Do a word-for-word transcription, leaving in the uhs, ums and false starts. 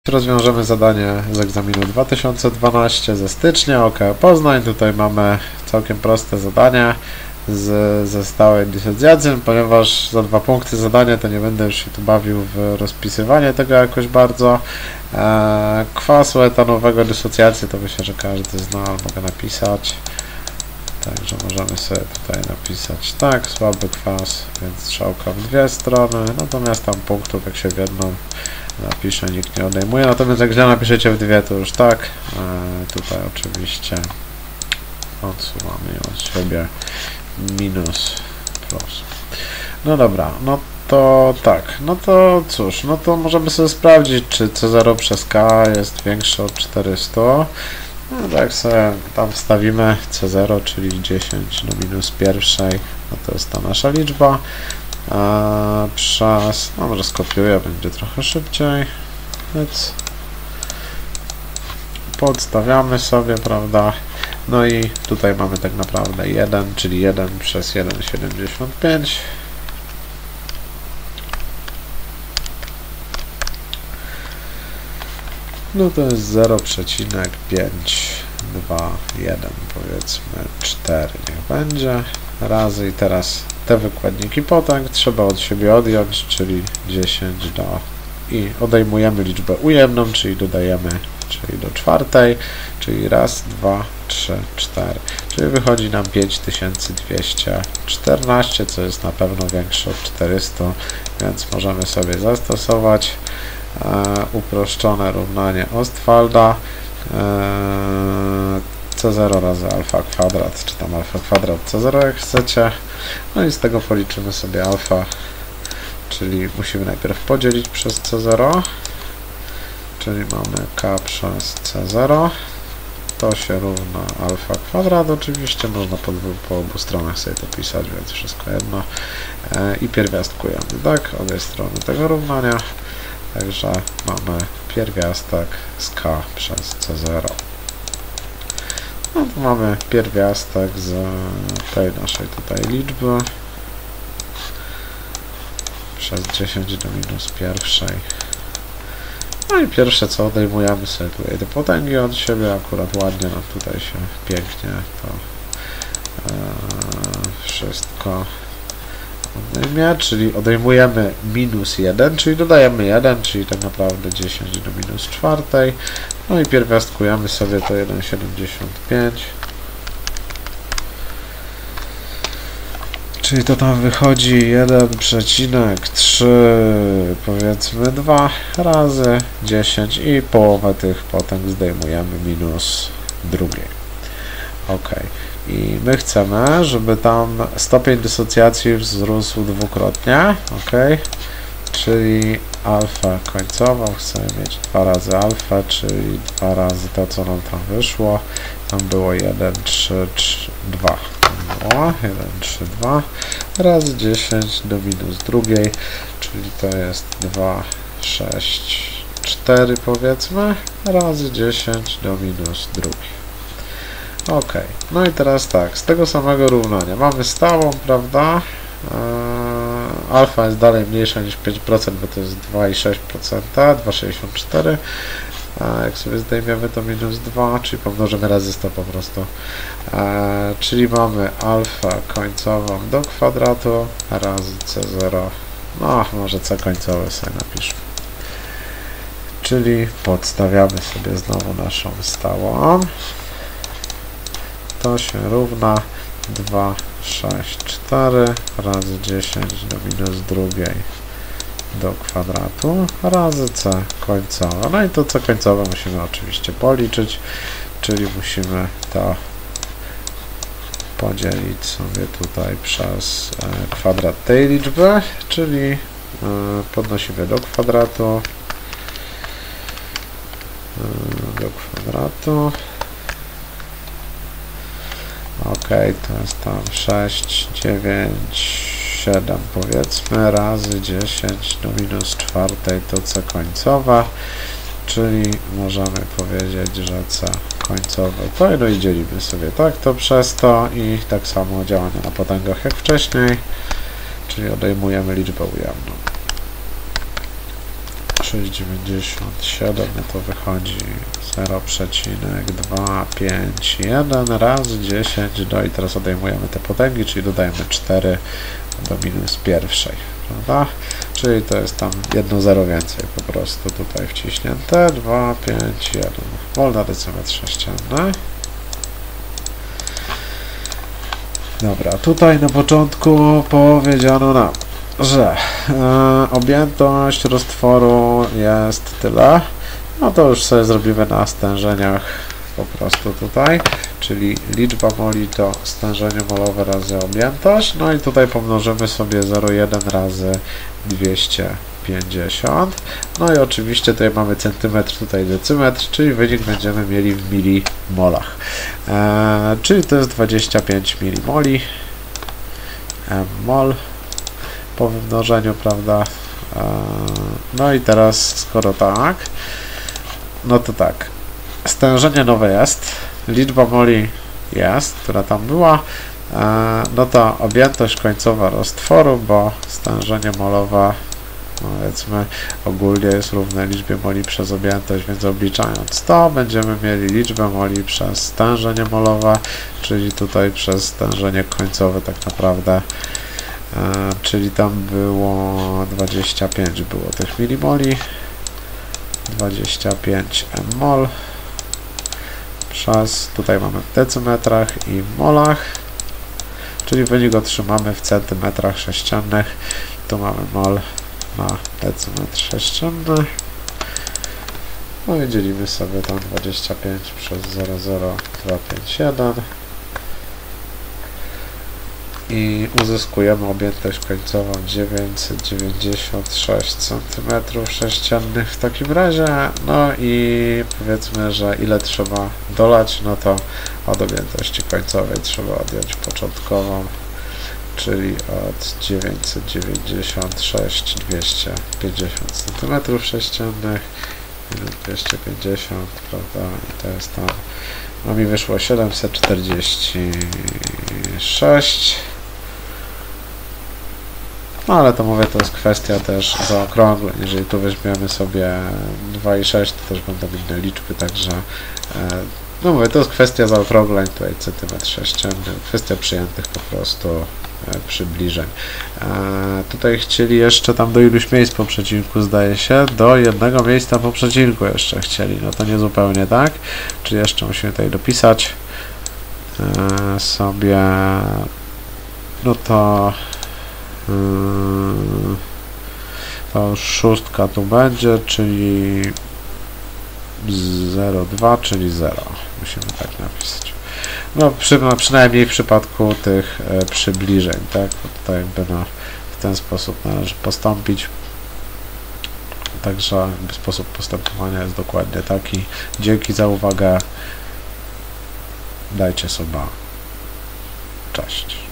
Rozwiążemy zadanie z egzaminu dwa tysiące dwanaście ze stycznia, O K Poznań. Tutaj mamy całkiem proste zadanie z, ze stałej dysocjacji, ponieważ za dwa punkty zadanie, to nie będę już się tu bawił w rozpisywanie tego jakoś bardzo. E, kwasu etanowego dysocjacji to myślę, że każdy zna, ale mogę napisać. Także możemy sobie tutaj napisać tak, słaby kwas, więc strzałka w dwie strony, natomiast tam punktów jak się w jedną napiszę, nikt nie odejmuje, natomiast jak źle napiszecie w dwie, to już tak. E, tutaj oczywiście odsuwamy od siebie minus plus. No dobra, no to tak, no to cóż, no to możemy sobie sprawdzić, czy C zero przez K jest większe od czterystu. No tak sobie tam wstawimy C zero, czyli dziesięć do minus pierwszej, no to jest ta nasza liczba. A przez, no może skopiuję, będzie trochę szybciej, więc podstawiamy sobie, prawda, no i tutaj mamy tak naprawdę jeden, czyli jeden przez jeden przecinek siedemdziesiąt pięć. No to jest zero przecinek pięć dwa jeden, powiedzmy cztery niech będzie, razy i teraz te wykładniki potęg trzeba od siebie odjąć, czyli dziesięć do i odejmujemy liczbę ujemną, czyli dodajemy, czyli do czwartej, czyli raz, dwa, trzy, cztery, czyli wychodzi nam pięć tysięcy dwieście czternaście, co jest na pewno większe od czterystu, więc możemy sobie zastosować e, uproszczone równanie Ostwalda, e, C zero razy alfa kwadrat, czy tam alfa kwadrat C zero jak chcecie, no i z tego policzymy sobie alfa, czyli musimy najpierw podzielić przez C zero, czyli mamy K przez C zero, to się równa alfa kwadrat, oczywiście można po, po obu stronach sobie to pisać, więc wszystko jedno e, i pierwiastkujemy, tak, obie strony tego równania, także mamy pierwiastek z K przez C zero. No to mamy pierwiastek z tej naszej tutaj liczby przez dziesięć do minus pierwszej. No i pierwsze co odejmujemy sobie tutaj te potęgi od siebie, akurat ładnie nam tutaj się pięknie to e, wszystko odejmie, czyli odejmujemy minus jeden, czyli dodajemy jeden, czyli tak naprawdę dziesięć do minus czwartej. No i pierwiastkujemy sobie to jeden przecinek siedemdziesiąt pięć. Czyli to tam wychodzi jeden przecinek trzy, powiedzmy dwa razy dziesięć i połowę tych potęg zdejmujemy minus drugiej. Ok. I my chcemy, żeby tam stopień dysocjacji wzrósł dwukrotnie, ok? Czyli alfa końcową chcemy mieć dwa razy alfa, czyli dwa razy to, co nam tam wyszło. Tam było jeden, trzy, dwa. Było jeden, trzy, dwa razy dziesięć do minus drugiej, czyli to jest dwa, sześć, cztery powiedzmy, razy dziesięć do minus drugiej. Ok, no i teraz tak, z tego samego równania mamy stałą, prawda? Eee, alfa jest dalej mniejsza niż pięć procent, bo to jest dwa przecinek sześć procent, dwa przecinek sześćdziesiąt cztery. A jak sobie zdejmiemy to minus dwa, czyli pomnożymy razy sto po prostu. Eee, czyli mamy alfa końcową do kwadratu razy C zero, no może C końcowe sobie napiszmy. Czyli podstawiamy sobie znowu naszą stałą. To się równa dwa, sześć, cztery razy dziesięć do minus drugiej do kwadratu razy C końcowe. No i to C końcowe musimy oczywiście policzyć, czyli musimy to podzielić sobie tutaj przez kwadrat tej liczby, czyli podnosimy do kwadratu do kwadratu. Ok, to jest tam sześć, dziewięć, siedem powiedzmy, razy dziesięć do minus czwartej to C końcowa, czyli możemy powiedzieć, że C końcowe to, no i dzielimy sobie tak to przez to i tak samo działania na potęgach jak wcześniej, czyli odejmujemy liczbę ujemną. sześć dziewięćdziesiąt siedem, no to wychodzi zero przecinek dwa pięć jeden razy dziesięć, no i teraz odejmujemy te potęgi, czyli dodajemy cztery do minus pierwszej, prawda? Czyli to jest tam jedno zero więcej po prostu tutaj wciśnięte, dwa pięć jeden, mol na decymetr sześcienny. Dobra, tutaj na początku powiedziano nam, że e, objętość roztworu jest tyle, no to już sobie zrobimy na stężeniach po prostu tutaj, czyli liczba moli to stężenie molowe razy objętość, no i tutaj pomnożymy sobie zero przecinek jeden razy dwieście pięćdziesiąt, no i oczywiście tutaj mamy centymetr, tutaj decymetr, czyli wynik będziemy mieli w milimolach, e, czyli to jest dwadzieścia pięć milimoli, mol po wymnożeniu, prawda? E, no i teraz, skoro tak, no to tak, stężenie nowe jest, liczba moli jest, która tam była, e, no to objętość końcowa roztworu, bo stężenie molowe, powiedzmy, ogólnie jest równe liczbie moli przez objętość, więc obliczając to, będziemy mieli liczbę moli przez stężenie molowe, czyli tutaj przez stężenie końcowe tak naprawdę, e, czyli tam było dwadzieścia pięć było tych milimoli, dwadzieścia pięć mol przez, tutaj mamy w decymetrach i w molach, czyli wynik otrzymamy w centymetrach sześciennych, tu mamy mol na decymetr sześcienny, no i dzielimy sobie tam dwadzieścia pięć przez zero przecinek zero dwa pięć jeden i uzyskujemy objętość końcową dziewięćset dziewięćdziesiąt sześć centymetrów sześciennych w takim razie, no i powiedzmy, że ile trzeba dolać, no to od objętości końcowej trzeba odjąć początkową, czyli od dziewięćset dziewięćdziesiąt sześć dwieście pięćdziesiąt centymetrów sześciennych minus dwieście pięćdziesiąt, prawda, i to jest tam, no mi wyszło siedemset czterdzieści sześć, no ale to mówię, to jest kwestia też zaokrągleń, jeżeli tu weźmiemy sobie dwa i sześć, to też będą inne liczby, także no mówię, to jest kwestia zaokrągleń, tutaj centymetr sześcienny, kwestia przyjętych po prostu przybliżeń. E, tutaj chcieli jeszcze tam do iluś miejsc po przecinku, zdaje się, do jednego miejsca po przecinku jeszcze chcieli, no to nie zupełnie tak, czyli jeszcze musimy tutaj dopisać e, sobie, no to e, to już szóstka tu będzie, czyli zero przecinek dwa, czyli zero, musimy tak napisać. No, przy, no przynajmniej w przypadku tych e, przybliżeń, tak? Bo tutaj jakby no, w ten sposób należy postąpić. Także jakby sposób postępowania jest dokładnie taki. Dzięki za uwagę. Dajcie suba. Cześć.